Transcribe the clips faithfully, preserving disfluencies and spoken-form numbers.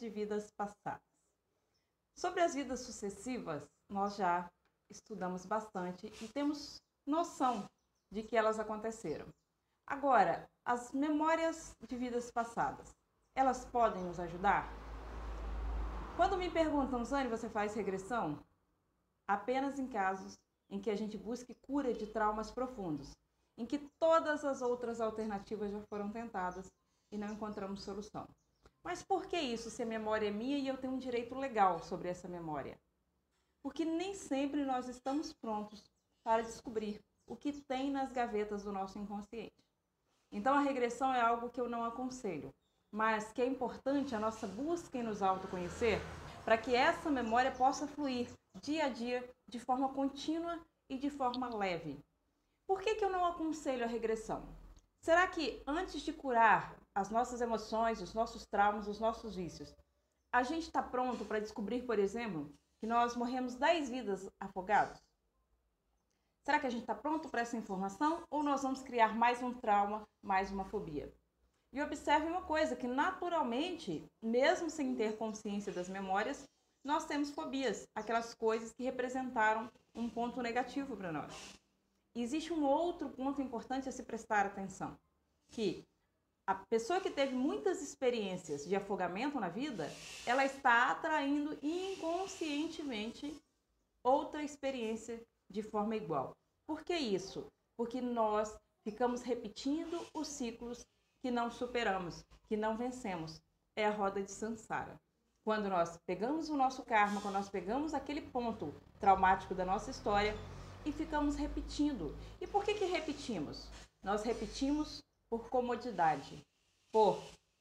de vidas passadas. Sobre as vidas sucessivas, nós já estudamos bastante e temos noção de que elas aconteceram. Agora, as memórias de vidas passadas, elas podem nos ajudar? Quando me perguntam, Zane, você faz regressão? Apenas em casos em que a gente busque cura de traumas profundos, em que todas as outras alternativas já foram tentadas e não encontramos solução. Mas por que isso, se a memória é minha e eu tenho um direito legal sobre essa memória? Porque nem sempre nós estamos prontos para descobrir o que tem nas gavetas do nosso inconsciente. Então a regressão é algo que eu não aconselho, mas que é importante a nossa busca em nos autoconhecer para que essa memória possa fluir dia a dia de forma contínua e de forma leve. Por que que eu não aconselho a regressão? Será que antes de curar as nossas emoções, os nossos traumas, os nossos vícios, a gente está pronto para descobrir, por exemplo, que nós morremos dez vidas afogados? Será que a gente está pronto para essa informação ou nós vamos criar mais um trauma, mais uma fobia? E observe uma coisa, que naturalmente, mesmo sem ter consciência das memórias, nós temos fobias, aquelas coisas que representaram um ponto negativo para nós. E existe um outro ponto importante a se prestar atenção, que a pessoa que teve muitas experiências de afogamento na vida, ela está atraindo inconscientemente outra experiência de forma igual. Por que isso? Porque nós ficamos repetindo os ciclos que não superamos, que não vencemos. É a roda de Sansara. Quando nós pegamos o nosso karma, quando nós pegamos aquele ponto traumático da nossa história e ficamos repetindo. E por que que repetimos? Nós repetimos por comodidade, por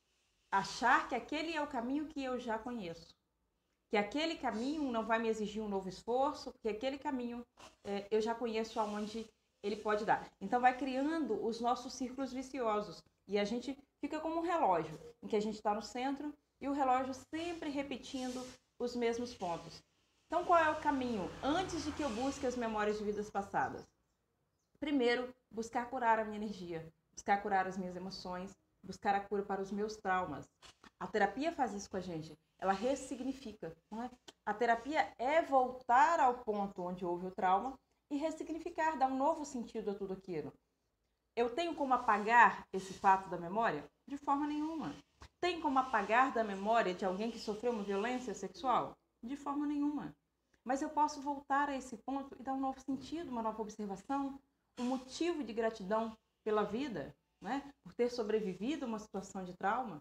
achar que aquele é o caminho que eu já conheço, que aquele caminho não vai me exigir um novo esforço, porque aquele caminho é, eu já conheço aonde ele pode dar. Então vai criando os nossos círculos viciosos e a gente fica como um relógio, em que a gente está no centro e o relógio sempre repetindo os mesmos pontos. Então qual é o caminho? Antes de que eu busque as memórias de vidas passadas, primeiro, buscar curar a minha energia, buscar curar as minhas emoções, buscar a cura para os meus traumas. A terapia faz isso com a gente, ela ressignifica. Não é? A terapia é voltar ao ponto onde houve o trauma e ressignificar, dar um novo sentido a tudo aquilo. Eu tenho como apagar esse fato da memória? De forma nenhuma. Tem como apagar da memória de alguém que sofreu uma violência sexual? De forma nenhuma. Mas eu posso voltar a esse ponto e dar um novo sentido, uma nova observação, um motivo de gratidão pela vida, né? Por ter sobrevivido a uma situação de trauma.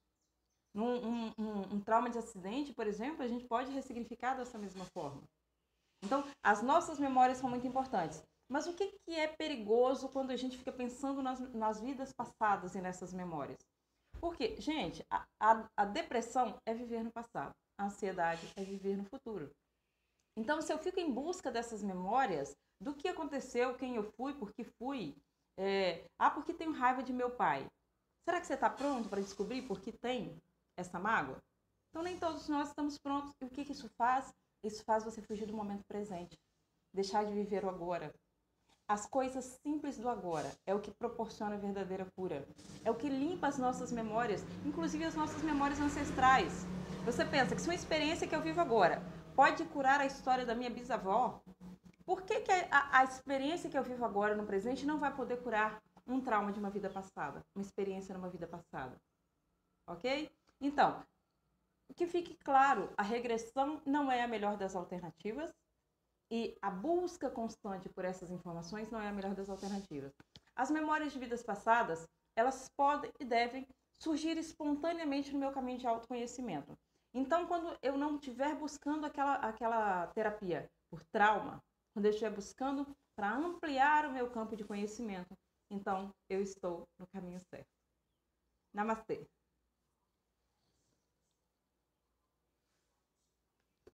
Um, um, um, um trauma de acidente, por exemplo, a gente pode ressignificar dessa mesma forma. Então, as nossas memórias são muito importantes. Mas o que, que é perigoso quando a gente fica pensando nas, nas vidas passadas e nessas memórias? Porque, gente, a, a, a depressão é viver no passado. A ansiedade é viver no futuro. Então, se eu fico em busca dessas memórias, do que aconteceu, quem eu fui, por que fui, é, ah, porque tenho raiva de meu pai. Será que você está pronto para descobrir por que tem essa mágoa? Então, nem todos nós estamos prontos. E o que, que isso faz? Isso faz você fugir do momento presente. Deixar de viver o agora. As coisas simples do agora é o que proporciona a verdadeira cura. É o que limpa as nossas memórias, inclusive as nossas memórias ancestrais. Você pensa que se uma experiência que eu vivo agora pode curar a história da minha bisavó, por que, que a, a experiência que eu vivo agora no presente não vai poder curar um trauma de uma vida passada, uma experiência numa vida passada? Ok? Então, que fique claro, a regressão não é a melhor das alternativas e a busca constante por essas informações não é a melhor das alternativas. As memórias de vidas passadas, elas podem e devem surgir espontaneamente no meu caminho de autoconhecimento. Então, quando eu não estiver buscando aquela, aquela terapia por trauma, quando eu estiver buscando para ampliar o meu campo de conhecimento, então eu estou no caminho certo. Namastê!